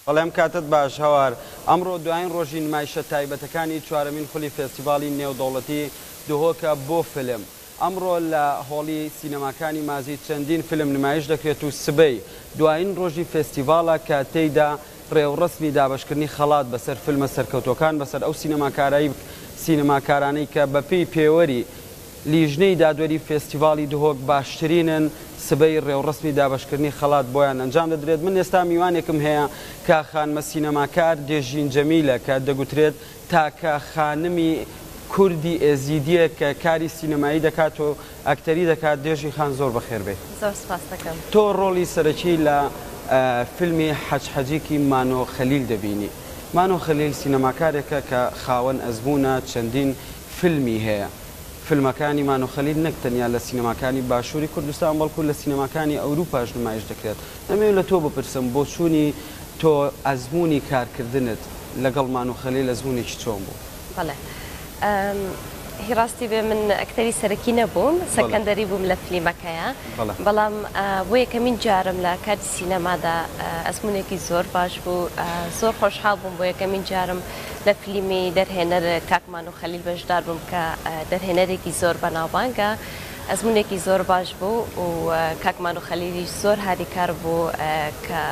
بەڵێم کاتت باش هەوار ئەمڕۆ دوایین ڕۆژی نمایشە تایبەتەکانی چوارەمین خولی فێستیڤاڵی نێودەوڵەتی دهۆکە بۆ فیلم. ئەمڕۆ لە هۆڵی سینەماکانی مازی چەندین فیلم نمایش دەکرێت و سبەی دوایین ڕۆژی فێستیڤاڵە کە تێیدا ڕێوڕسمی دابشکردنی خەڵات بەسەر فیلمە سەرکەوتوەکان بەسەر ئەو سینەماکارانەی کە بەپێی پێوەری لیژنەی دادوەری فێستیڤاڵی دهۆک باشترینن سبەی ڕێوڕسمی دابشکردنی خەڵات بۆیان ئەنجام دەدرێت. من ئێستا میوانێکم هەیە کە خانمە سینەماکار دێژین جەمیلە کە دەگوترێت تاکە خانمی کوردی ئێزیدیە کە کاری سینەمایی دەکات و ئەکتەری دەکات. دێژی خان زۆر بەخێر بێت. زۆر سپاس دەکەم. تۆ ڕۆڵی سەرەکی لە فیلمی حەجحەجیکی مانۆ خەلیل دەبینی. مانۆ خەلیل سینەماکارێکە کە خاوەن ئەزموونە چەندین فیلمی هەیە. فیلمەکانی مانۆ خەلیل نەک تەنیا لە سینەماکانی باشووری کوردستان بەڵکو لە سینەماکانی ئەوروپاش نمایش دەکرێت. دەمەوێت لە تۆ بپرسم بۆ چوونی تۆ ئەزموونی کارکردنت لەگەڵ مانۆ خەلیل ئەزموونێکی چۆن بوو؟ بەڵێ هی ڕاستی بێ من ئەکتەری سەرەکی نەبووم، سەکەندەری بووم لە فیلمەکەیە، بەڵام بۆ یەکەمین جارم لە کاتی سینەمادا ئەزمونێکی زۆر باش بوو. زۆر خۆشحاڵ بووم بۆ یەکەمین جارم لە فیلمی دەرهێنەر کاک مانۆ خەلیل بەشدار بووم کە دەرهێنەرێکی زۆر بەناوبانگە. ئەزمونێکی زۆر باش بوو و کاک مانۆ خەلیلیش زۆر هاریکار بوو کە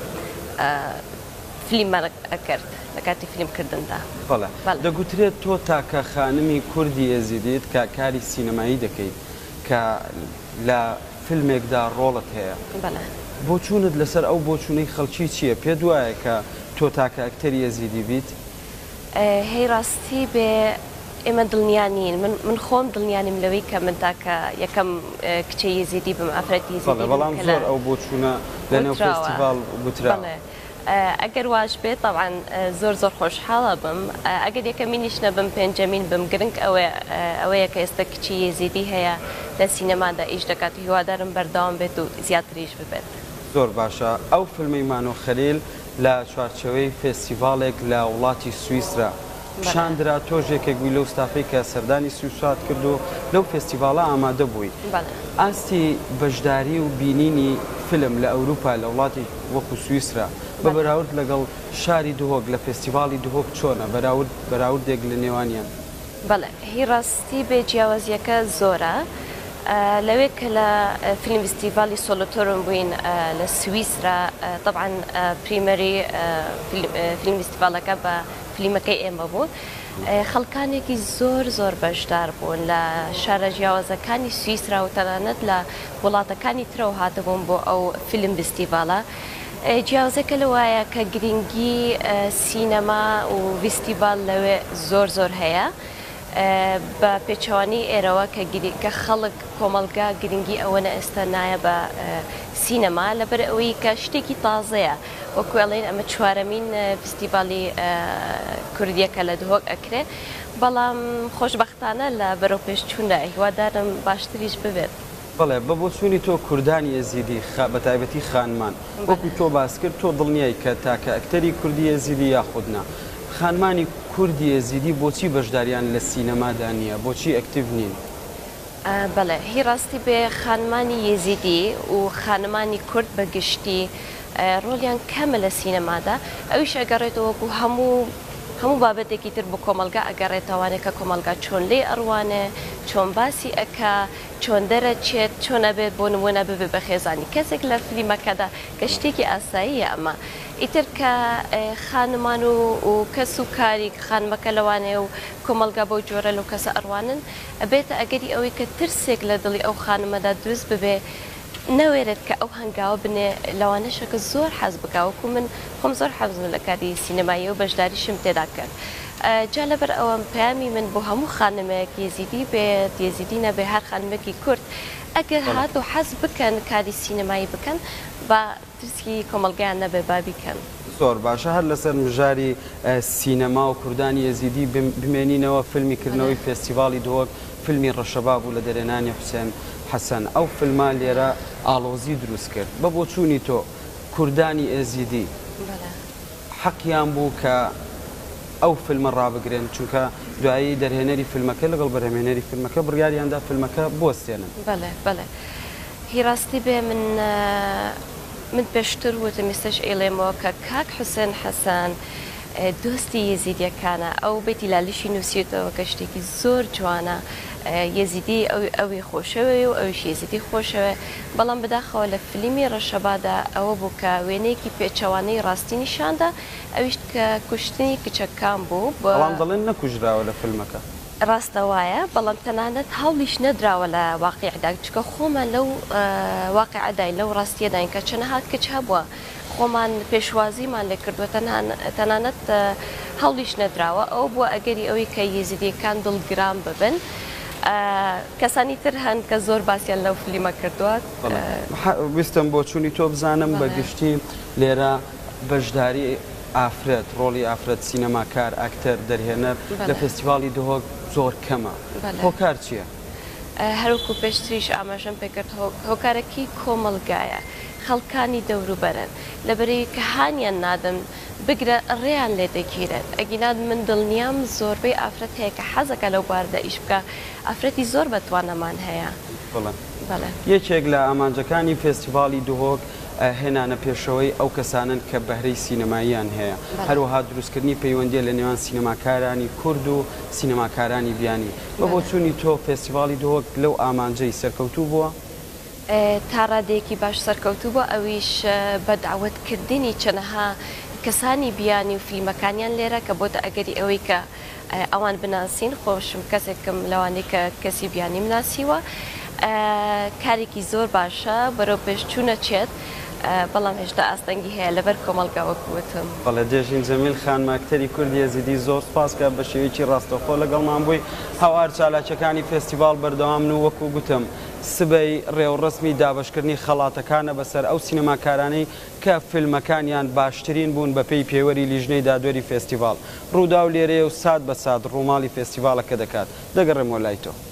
فیلممان ئەکرد لە کاتی فیلمکردندا. بەڵێ دەگوترێت تۆ تاکە خانمی کوردی ئێزیدیت کە کاری سینەمایی دەکەیت کە لە فیلمێکدا ڕۆڵت هەیە. بەڵێ بۆ چوونت لەسەر ئەو بۆچوونەی خەڵکی چییە؟ پێت وایە کە تۆ تاکە ئەکتەری ئێزیدی بیت؟ هەی ڕاستی بێ ئێمە دڵنیانین، من خۆم دڵنیانیم لەوەی کە من تاکە یەکەم کچەی یەزیدی بم، ئافرەتی یەزیدی. بەڵام زۆر ئەو بۆچوونە لەنێو فێستیڤاڵ گوترا. ئەگەر واش بێت طبعاً زۆر خۆشحاڵە بم. ئەگەر یەکەمینیش نەبم پێنجەمین بم. گرنگ ئەوەیە کە ئێستا کچی یەزیدی هەیە لە سینەمادا ئیش دەکات. هیوادارم بەردەوام بێت و زیاتریش ببێت. زۆر باشە. ئەو فیلمی مانۆ خەلیل لە چوارچەوەی فێستیڤاڵێک لە وڵاتی سویسرا پیشاندرا. تۆژێکێک بووی لەو ستافەی کە سەردانی سویسرات کرد و لەو فێستیڤاڵە ئامادە بووی. ئاستی بەشداری و بینینی فیلم لە ئەوروپا لە وڵاتی وەکو سویسرا بە بەراورد لەگەڵ شاری دهۆک لە فێستیڤاڵی دهۆک چۆنە بەراوردێک لە نێوانیان؟ بەڵێ هی ڕاستی بێ جیاوازیەکە زۆرە. لەوێ کە لە فیلم فستیڤالی سۆلۆتۆرم بووین لە سویسرا، طبعاً پریمەری فیلم فستیڤالەکە بە فیلمەکەی ئێمە بوو. خەڵکانێکی زۆر بەشدار بوون لە شارە جیاوازەکانی سویسرا و تەنانەت لە وڵاتەکانی ترەوە هاتبوون بۆ ئەو فیلم فستیڤالە. جیاوازەکە لەوایە کە گرنگی سینەما و فستیڤال لەوێ زۆر هەیە بە پێچەوانی ئێرەوە کە خەڵک کۆمەلگا گرنگی ئەوەنە ئێستا نایە بە سینەما لەبەر ئەوەی کە شتێکی تازەیە. وەکوێڵێن ئەمە چوارەمین فستیڤالی کوردیەکە لە دهۆک ئەکرێ، بەڵام خۆشبەختانە لە بەرەو پێشچووندا هیوادارم باشتریش ببێت. بەڵێ بە بۆچوونی تۆ کوردانی ئێزیدی بە تایبەتی خانمان وەکو تۆ باس کرد، تۆ دڵنیایی کە تاکە ئەکتەری کوردی ئێزیدی یاخودنا خانمانی کوردی ئێزیدی بۆچی بەشداریان لە سینەمادا نییە؟ بۆچی ئەکتیڤ نین؟ بەڵێ هی ڕاستی بێ خانمانی یێزیدی و خانمانی کورد بەگشتی ڕۆلیان کەمە لە سینەمادا. ئەویش ئەگەڕێتەوە وەکو هەموو بابەتێکی تر بۆ کۆمەلگا ئەگەڕێتەوانێت کە کۆمەلگا چۆن لێ ئەڕوانێ، چۆن باسی ئەکا، چۆن دەرەچێت، چۆن ئەبێت بۆ نمونە ببێ بە خێزانی کەسێک لە فیلمەکەدا کە شتێکی ئاساییە. ئەمە ئیتر کە خانمان و کەس و کاری خانمەکە لەوانەیە و کۆمەلگا بۆ جۆرە لەو کەسە ئەڕوانن، ئەبێتە ئەگەری ئەوەی کە ترسێک لە دڵی ئەو خانمەدا دروست ببێ نەوێرێت کە ئەو هەنگاوە بنێ لەوانەشەکە زۆر حەز بکوەکو من خۆم زۆر حەزم لە کاری سینەمایی و بەشداریشم تێدا کرد. جا لەبەر ئەوە پەیامی من بۆ هەموو خانمەیەک یێزیدی بێت یێزیدی نەبێ هەر خانمێکی کورد ئەگەر هات و حەز بکەن کاری سینەمایی بکەن بە ترسی کۆمەلگایان نەبێ بابیکەن. زۆر باشە. هەر لەسەر مژاری سینەما و کوردانی ئێزیدی بمێنینەوە فیلمیکردنەوەی فێستیڤاڵی دهۆک فیلمی ڕەشەبا بوو لە دەرێنانی حوسێن حەسەن. ئەو فیلما لێرە ئاڵۆزی دروست کرد. بە بۆچوونی تۆ کوردانی ئێزیدی حەقیان بوو کە ئەو فیلمە ڕابگرێن، چونکە دوایی دەرهێنەری فیلمەکە لەگەڵ بەرهەمهێنەری فیلمەکە بڕیاریاندا فیلمەکە بۆستێنن. بەڵێ هی ڕاستی بێ من من پێشتر وتمیستش ئێڵێمەوە کە کاک حوسێن حەسەن دۆستی یێزیدیەکانە ئەو بێتی لالیشی نووسیتەوە کە شتێکی زۆر جوانە یێزیدی ئەوی خۆشەوێ و ئەویش یێزیدی خۆشەوێ بەڵام بەداخەوە لە فیلمی ڕەشەبادا ئەوە بوو کە وێنەیەکی پێچەوانەی ڕاستی نیشاندا ئەویش کە کوشتنی کچەکان بوو بەڵام دەڵێن نەکوژراوە لە فیلمەکە ڕاستە وایە بەڵام تەنانەت هەوڵیش نەدراوە لە واقعیدا چکە خۆمان لەو واقعداین لەو ڕاستیەداین کە چەنەهات کچ هەبووە خۆمان پێشوازیمان لێ کردووە تەنانەت هەوڵیش نەدراوە ئەو بووە ئەگەری ئەوەی کە یێزیدیەکان دڵگران ببن کەسانی تر هەن کە زۆر باسییان لەو فلیمە کردووە ویستم بۆ چوونی تۆ بزانم بەگشتی لێرە بەشداری ئافرەت ڕۆڵی ئافرەت سینەماکار ئاکتەر دەرهێنەر لە فستیڤالی دهۆک زۆر کەمە هۆکار چییە؟ هەروکو پێشتریش ئاماژەم پێکرد هۆکارەکی کۆمەلگایە خەڵکانی دەوروبەرن لەبەرەوەی کە هانیان نادەم بگرە ڕێیان لێ دەگیرێت ئەگینات من دڵنیام زۆربەی ئافرەت هەیە کە حەزەکە لەو باردە ئیش بکە ئافرەتی زۆر بەتوانەمان هەیە یەکێک لە ئامانجەکانی فستیڤالی دهۆک هێنانە پێشەوەی ئەو کەسانن کە بەهرەی سینەماییان هەیە هەروەها دروستکردنی پەیوەندیە لە نێوان سینەماکارانی کورد و سینەماکارانی بیانی بۆ چوونی تۆ فستیڤالی دهۆک لەو ئامانجەی سەرکەوتوو بووە؟ تا ڕادەیەکی باش سەرکەوتوو بۆ ئەویش بە داوەتکردنی چەنەها کەسانی بیانی و فیلمەکانیان لێرە کە بۆتە ئەگەری ئەوەی کە ئەوان بناسیین خۆشم کەسێکم لەوانەیە کە کەسی بیانی مناسیوە کارێکی زۆر باشە بەرەو پێشچوونە چێت بەڵام هێشتا ئاستەنگی هەیە لەبەر کۆمەڵگاوەکوتم بەڵێ دێژین جەمیل خان ماکتەری کوردی یەزیدی زۆر سپاسکە بە شێوەیەکی ڕاستەخۆ لەگەڵمان بووی هاوار چالاکیەکانی فستیڤال بەردەوام و وەکو گوتم سبەی ڕێوڕسمی دابشکردنی خەڵاتەکانە بەسەر ئەو سینەماکارانەی کە فیلمەکانیان باشترین بوون بە پێی پێوەری لیژنەی دادوەری فستیڤال ڕوودا و لێرەیە و سات بە سات ڕووماڵی فستیڤالەکە دەکات دەگەڕێمەوە لای تۆ